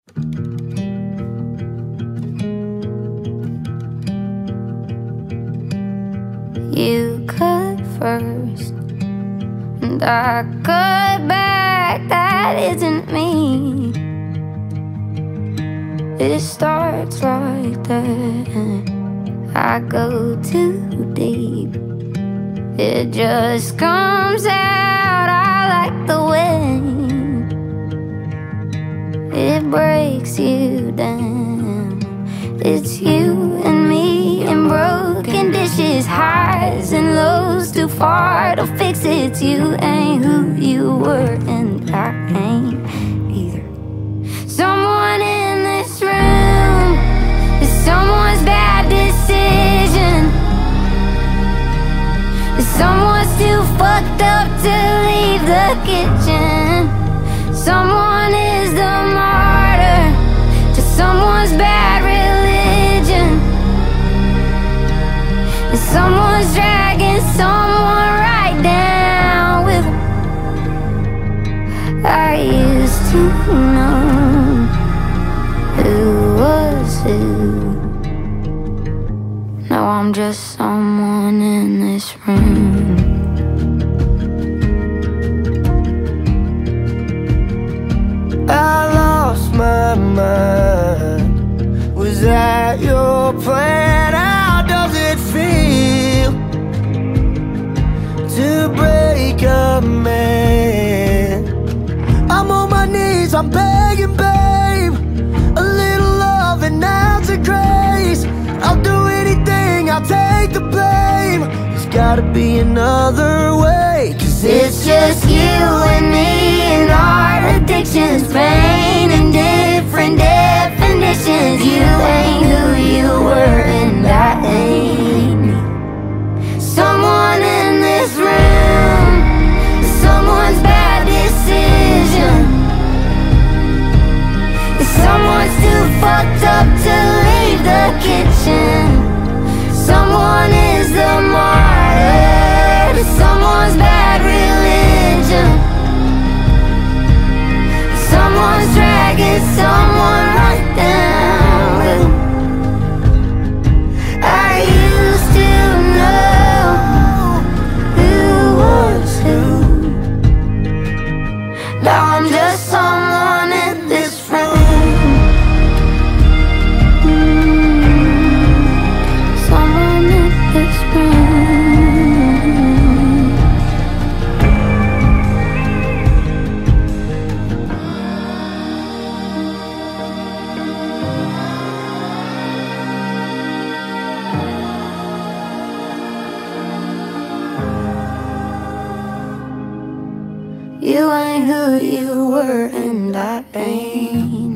You cut first and I cut back. That isn't me. It starts like that. I go too deep. It just comes out. I like the way it breaks you down. It's you and me and broken dishes, highs and lows, too far to fix it. You ain't who you were, and I ain't either. Someone in this room is someone's bad decision. Someone's too fucked up to leave the kitchen. Someone is the martyr to someone's bad religion. And someone's dragging someone right down with them. I used to know who was who. Now I'm just someone in this room. I lost my mind. Was that your plan? How does it feel to break a man? I'm on my knees, I'm begging, babe. A little love and ounce of grace. I'll do anything, I'll take the blame. There's gotta be another way, 'cause It's just you and me and our addictions, pain and different definitions. You ain't who you were, and I ain't me. Someone in this room, someone's bad decision. Someone's too fucked up to leave the kitchen. Someone is the martyr to someone's bad religion. Someone's dragging someone right down with them. I used to know who was who. Now I'm just someone in this room. Someone in this room. You ain't who you were, and I ain't.